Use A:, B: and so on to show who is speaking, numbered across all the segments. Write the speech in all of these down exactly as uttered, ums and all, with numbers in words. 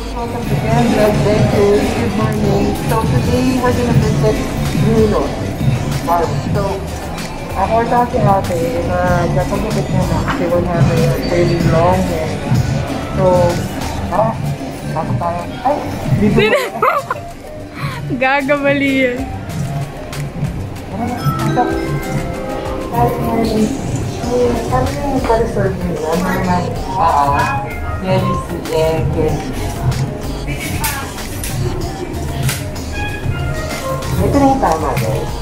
A: welcome again, Vlogventures. Good morning. So today we're gonna visit Bruno'S Barbers. So ako sa si ate na napagupit niya na kasi we're having a fairly long hair. So, ah, tapos tayo. Ay, dito ba?
B: Gagabali yan.
A: Good morning. Ano yung pala-serve nila? Ano naman? Oo. Jelly and candy. Ito na yung tama, guys.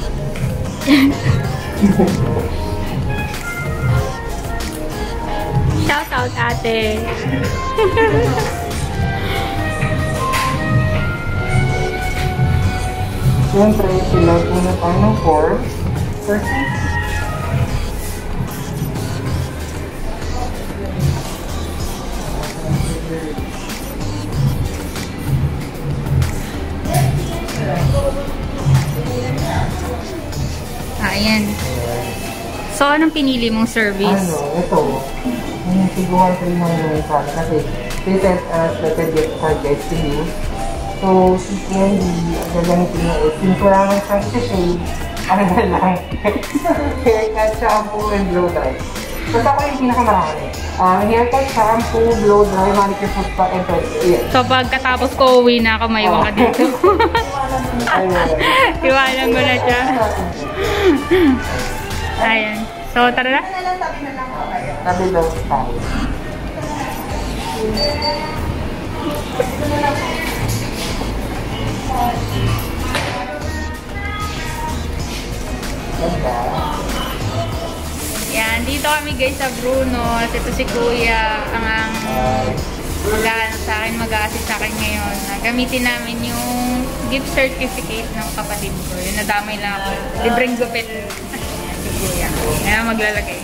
B: Shout out, ate.
A: Siyempre, sila puno tayo ng form. Perfect.
B: Ayan. So, anong pinili mong service?
A: Ano, ito. Yung siguan ko yung mga sa akin kasi they sent us like a gift card guys to use. So, si Candy, ang gagamitin niya is since wala nang siyang shade, ano na lang, haircut, shampoo, and blow dry. So, ako yung pinakamarami. Uh, haircut, shampoo, blow dry, manicure, foot spa, and pedicure.
B: So, pagkatapos ko uwi na ako, maiwan ka dito. Iwanan mo na siya. Ayan. So, tara na.
A: Tabi daw tayo.
B: Yan, dito kami guys sa Bruno's. Ito si Kuya, ang ang mag-aano sa akin, mag-a-assist sa akin ngayon. Gamitin namin yung gift certificate ng kapatid ko. Yung nadamay lang ako. Libreng gupit. Si Kuya. Kaya maglalagay.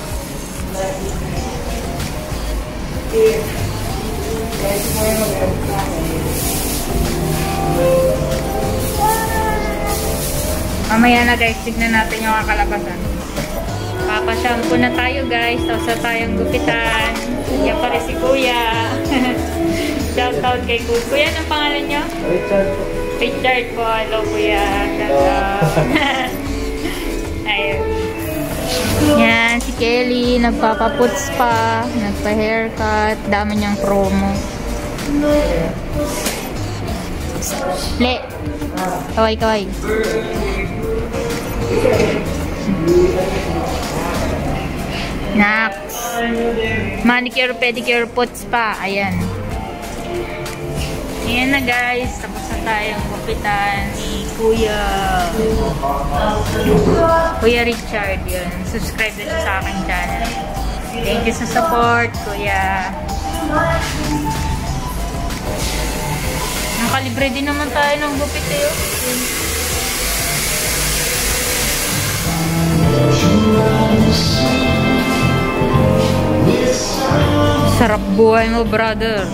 B: Mamaya na guys, tignan natin yung kakalabasan. Papashampoo na tayo guys. Tapos na tayong gupitan. Yan pa rin si Kuya. Shout out kay Kuya. Kuya, anong pangalan niyo?
A: Richard.
B: Richard po. Hello Kuya. Shout out. Ayun. Yan, si Kelly. Nagpapaputs pa. Nagpa-haircut. Dami niyang promo. Le. Kaway, kaway. Next. Manicure, pedicure, puts pa. Ayan. Ayan na guys. Tapos na tayong gupitan ni Kuya. Kuya Richard. Yun. Subscribe na siya sa aking channel. Thank you sa support, Kuya. Nakalibre din naman tayo ng gupit eh. Sarap buhay mo, brother.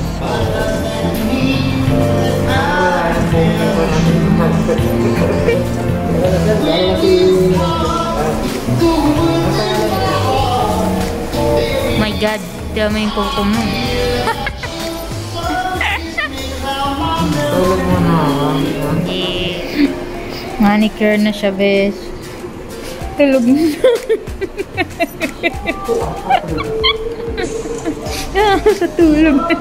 B: My God, dami yung kuko mo.
A: Tulog mo na.
B: Yeah. Manicure na siya, bes. Tulog na. Ah, sa tulog na.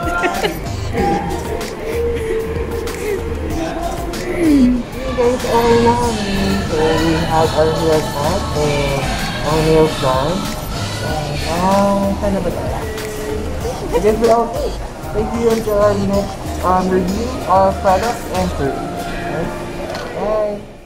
A: Guys, okay na kami. So, we have our haircut and our nails done. Ah, saan na ba tayo? I guess we're okay. Thank you until our next um, review of products and service. Bye!